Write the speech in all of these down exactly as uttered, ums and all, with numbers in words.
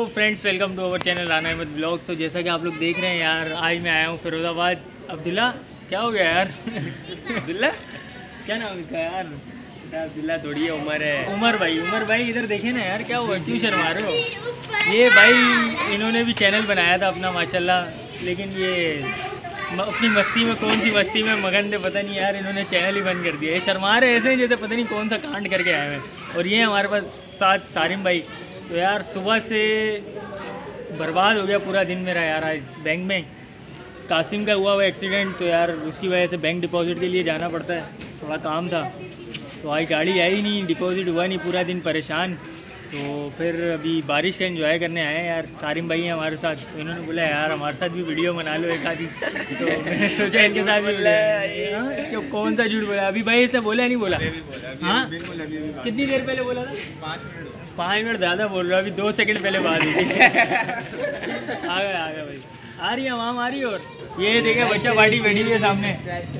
Friends, welcome to our channel Rana Ahmad blogs. तो जैसा कि आप लोग देख रहे हैं यार, आज मैं आया हूँ फिरोज़ाबाद। अब्दुल्ला क्या हो गया यार? अब्दुल्ला क्या नाम इसका यार? अब्दुल्ला थोड़ी है, उमर है। उमर भाई, उमर भाई इधर देखे ना यार, क्या हुआ, क्यों शर्मा रहे हो? ये भाई इन्होंने भी चैनल बनाया था अपना माशाल्लाह, लेकिन ये अपनी मस्ती में, कौन सी मस्ती में मगन थे पता नहीं यार, इन्होंने चैनल ही बंद कर दिया। ये शर्मा रहे ऐसे जैसे पता नहीं कौन सा कांड करके आए हैं। और ये हमारे पास साथ सारिम भाई। तो यार सुबह से बर्बाद हो गया पूरा दिन मेरा यार। आज बैंक में कासिम का हुआ हुआ एक्सीडेंट, तो यार उसकी वजह से बैंक डिपॉजिट के लिए जाना पड़ता है, थोड़ा काम था। तो आज गाड़ी आई नहीं, डिपॉजिट हुआ नहीं, पूरा दिन परेशान। तो फिर अभी बारिश का एंजॉय करने आए हैं यार। सारिम भाई हैं हमारे साथ, तो इन्होंने बोला यार हमारे साथ भी वीडियो बना लो एक आधी। तो मैंने सोचा इनके साथ भी बोला क्यों, कौन सा झूठ बोला अभी भाई? इसने बोला नहीं बोला? हाँ, कितनी देर पहले बोला था? पाँच मिनट पाँच मिनट ज़्यादा बोल रहा, अभी दो सेकंड पहले बात हुई थी। आ गया आ गया भाई, आ रही है माम, आ रही है। और ये देखे बच्चा पार्टी बैठी हुई है सामने।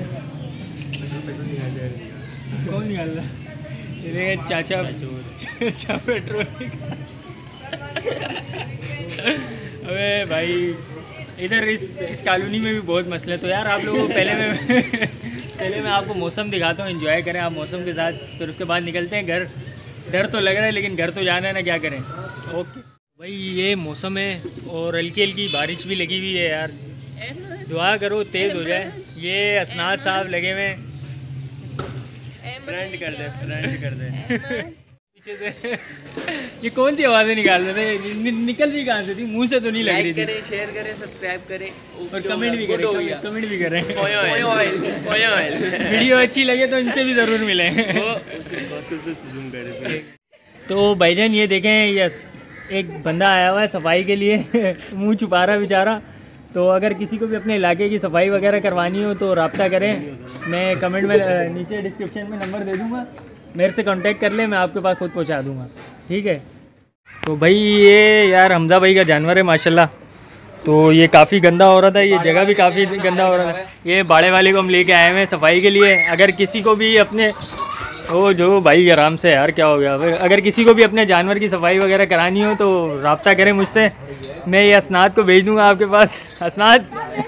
कौन निकाल रहा? ये देखे चाचा चाचा पेट्रोल। अबे भाई इधर इस इस कॉलोनी में भी बहुत मसले। तो यार आप लोगों को पहले मैं पहले मैं आपको मौसम दिखाता हूँ, एंजॉय करें आप मौसम के साथ, फिर उसके बाद निकलते हैं घर। डर तो लग रहा है लेकिन घर तो जाना है ना, क्या करें। ओके भाई, ये मौसम है और हल्की हल्की बारिश भी लगी हुई है यार। दुआ करो तेज़ हो जाए। ये असनाद साहब लगे हुए, फ्रेंड कर दे फ्रेंड कर दे पीछे से। ये कौन सी आवाज़ें निकाल रहे थे? नि, निकल भी कहाँ से थी? मुंह से तो नहीं लग रही थी। करें, शेयर करें, सब्सक्राइब करें और कमेंट भी करें, कमेंट भी करें। वीडियो अच्छी लगे तो इनसे भी ज़रूर मिले। तो भाईजान ये देखें, यस एक बंदा आया हुआ है सफाई के लिए। मुंह छुपा रहा बेचारा। तो अगर किसी को भी अपने इलाके की सफाई वगैरह करवानी हो तो रब्ता करें। मैं कमेंट में नीचे डिस्क्रिप्शन में नंबर दे दूँगा, मेरे से कांटेक्ट कर ले, मैं आपके पास खुद पहुंचा दूंगा, ठीक है। तो भाई ये यार हमजा भाई का जानवर है माशाल्लाह। तो ये काफ़ी गंदा हो रहा था, ये जगह भी काफ़ी गंदा हो रहा था। ये बाड़े वाले को हम लेके आए हैं सफाई के लिए। अगर किसी को भी अपने ओ जो भाई आराम से यार, क्या हो गया? अगर किसी को भी अपने जानवर की सफाई वगैरह करानी हो तो रब्ता करें मुझसे, मैं ये असनाद को भेज दूंगा आपके पास। असनाद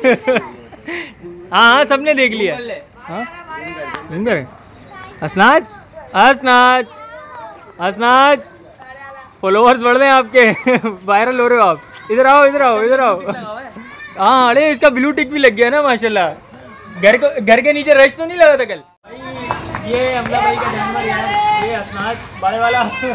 हाँ हाँ सबने देख लिया। हाँ असनाद असनाद असनाद फॉलोअर्स बढ़ रहे हैं आपके। वायरल हो रहे हो आप। इधर आओ इधर आओ इधर आओ। हाँ अरे इसका ब्लू टिक भी लग गया ना माशाल्लाह। घर को घर के नीचे रश तो नहीं लगा था कल? ये हमला भाई का जानवर यार, ये असनाद बड़े वाला। अभी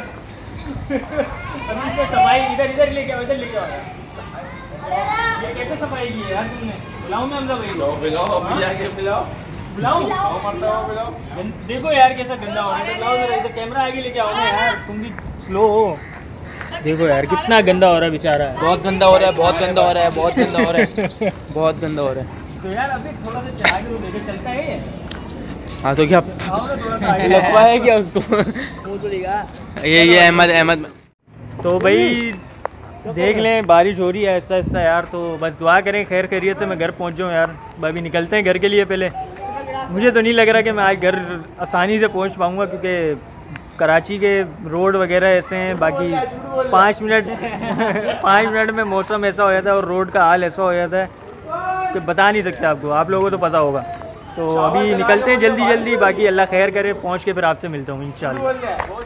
इसको सफाई इधर इधर लेके आओ, इधर लेके आओ। ये कैसे सफाई की है यार तुमने? बुलाऊं मैं हमला भाई को? बुलाओ अभी जाके बुलाओ। बुलाओ? देखो यार कैसा गंदा हो रहा है। बुलाओ जरा, इधर कैमरा आगे लेके आओ ना यार, तुम भी स्लो हो। देखो यार कितना गंदा हो रहा है बेचारा। बहुत गंदा हो रहा है, बहुत गंदा हो रहा है, बहुत गंदा हो रहा है, बहुत गंदा हो रहा है। तो यार अभी थोड़ा सा चढ़ा के लेके चलता है ये। हाँ तो क्या लगता है क्या उसको? वो तो लेगा ये ये अहमद अहमद। तो भाई देख लें बारिश हो रही है ऐसा ऐसा यार। तो बस दुआ करें खैर खैरियत से मैं घर पहुंच जाऊँ यार। अभी निकलते हैं घर के लिए। पहले मुझे तो नहीं लग रहा कि मैं आज घर आसानी से पहुंच पाऊंगा, क्योंकि कराची के रोड वगैरह ऐसे हैं। बाकी पाँच मिनट पाँच मिनट में मौसम ऐसा हो जाता है और रोड का हाल ऐसा हो जाता है कि बता नहीं सकते आपको, आप लोगों को तो पता होगा। तो अभी निकलते हैं जल्दी जल्दी, बाकी अल्लाह खैर करे, पहुंच के फिर आपसे मिलता हूँ इंशाल्लाह।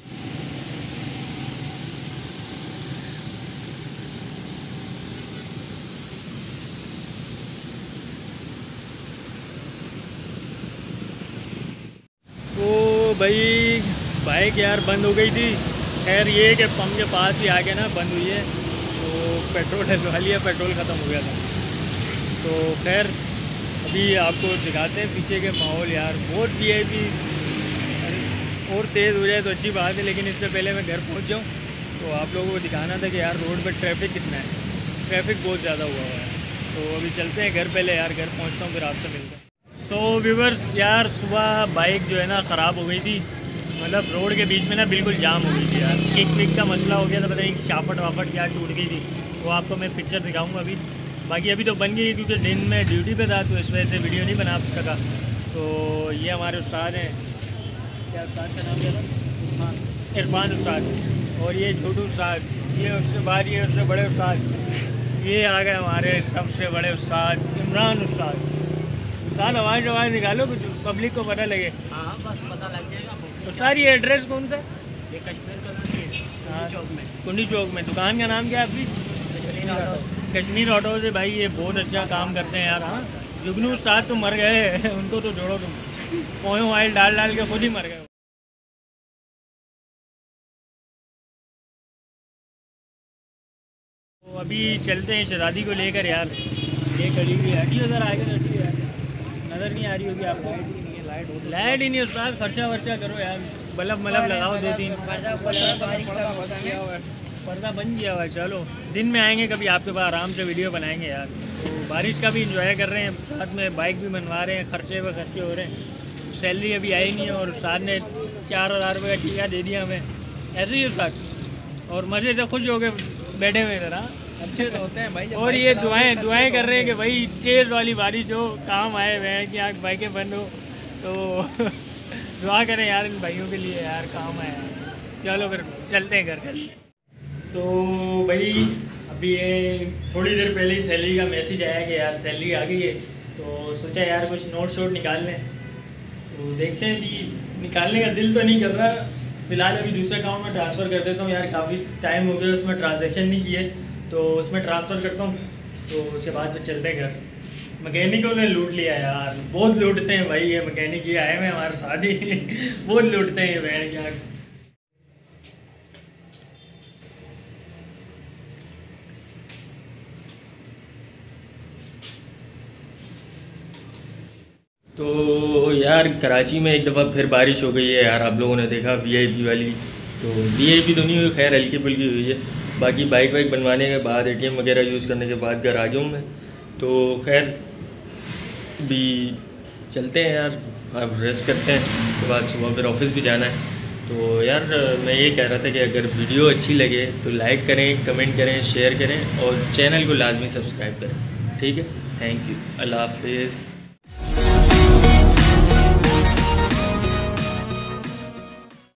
तो भाई बाइक यार बंद हो गई थी। खैर ये कि पंप के पास ही आके ना बंद हुई है, तो पेट्रोल डलवा लिया, पेट्रोल ख़त्म हो गया था। तो खैर अभी आपको दिखाते हैं पीछे के माहौल यार। बहुत वी आई पी और तेज़ हो जाए तो अच्छी बात है, लेकिन इससे पहले मैं घर पहुंच जाऊं तो आप लोगों को दिखाना था कि यार रोड पर ट्रैफिक कितना है। ट्रैफिक बहुत ज़्यादा हुआ हुआ है। तो अभी चलते हैं घर पहले यार, घर पहुंचता हूँ फिर आपसे मिलता हूँ। तो व्यूवर्स यार सुबह बाइक जो है ना ख़राब हो गई थी, मतलब रोड के बीच में ना बिल्कुल जाम हो गई थी यार। किक विक का मसला हो गया था, पता नहीं शाफट वाफट क्या टूट गई थी। वो आपको मैं पिक्चर दिखाऊंगा अभी। बाकी अभी तो बन गई क्योंकि दिन में ड्यूटी पे था, तो इस वजह से वीडियो नहीं बना सका। तो ये हमारे उस्ताद हैं, क्या उस्ताद का नाम क्या था? हाँ इरफान उस्ताद। और ये छोटू उस्ताद, ये उसके बाद ये उससे बड़े उस्ताद, ये आ गए हमारे सबसे बड़े उस्ताद इमरान उस्ताद। उस्ताद आवाज़ आवाज़ निकालो कुछ पब्लिक को पता लगे। हाँ बस पता लग जाएगा। उस्ताद ये एड्रेस कौन सा? ये कश्मीर का चौक में, कुंडी चौक में। दुकान का नाम क्या है आपकी? कश्मीर ऑटो से। भाई ये बहुत अच्छा काम करते हैं यार। हाँ जुगनू उस्ताद तो मर गए उनको तो जोड़ो तुम, पोए ऑयल डाल डाल के खुद ही मर गए। तो अभी चलते हैं शहजादी को लेकर यार। ये खड़ी हुई है, उधर आगे खड़ी है, नज़र नहीं आ रही होगी आपको। लाइट ही नहीं उस्ताद, खर्चा वर्चा करो यार, बल्ब मलब लगाओ दो तीन। पर्दा बन गया हुआ है। चलो दिन में आएंगे कभी आपके पास, आराम से वीडियो बनाएंगे यार। तो बारिश का भी इंजॉय कर रहे हैं, साथ में बाइक भी बनवा रहे हैं, खर्चे व खर्चे हो रहे हैं। सैलरी अभी आई नहीं है और उस्ताद ने चार हज़ार रुपये का टीका दे दिया हमें, ऐसे ही उस्ताद। और मज़े से खुश हो गए बैठे हुए इधर। अच्छे तो होते हैं भाई। और ये दुआएं दुआएं कर रहे हैं कि भाई तेज़ वाली बारिश हो, काम आए हुए हैं कि यहाँ बाइकें बंद हो, तो दुआ करें यार इन भाइयों के लिए यार, काम आए यार। चलो फिर चलते हैं घर चलते हैं। तो भाई अभी ये थोड़ी देर पहले ही सैलरी का मैसेज आया कि यार सैलरी आ गई है, तो सोचा यार कुछ नोट शोट निकाल लें। तो देखते हैं कि निकालने का दिल तो नहीं कर रहा, फिलहाल अभी दूसरे अकाउंट में ट्रांसफ़र कर देता हूँ यार। काफ़ी टाइम हो गया उसमें ट्रांजैक्शन नहीं किए, तो उसमें ट्रांसफ़र करता हूँ, तो उसके बाद फिर चलते हैं घर। मैकेनिकों ने लूट लिया यार, बहुत लूटते हैं भाई ये मैकेनिक, ये आए हुए हमारे साथ ही बहुत लूटते हैं ये बैंड यार। तो यार कराची में एक दफ़ा फिर बारिश हो गई है यार, आप लोगों ने देखा वीआईपी वाली। तो वीआईपी तो नहीं हुई, खैर हल्की फुल्की हुई है। बाकी बाइक वाइक बनवाने के बाद, एटीएम वगैरह यूज़ करने के बाद घर आ गया हूँ मैं। तो खैर भी चलते हैं यार, अब रेस्ट करते हैं, उसके बाद सुबह फिर ऑफिस भी जाना है। तो यार मैं ये कह रहा था कि अगर वीडियो अच्छी लगे तो लाइक करें, कमेंट करें, शेयर करें और चैनल को लाजमी सब्सक्राइब करें, ठीक है। थैंक यू, अल्लाह हाफिज़।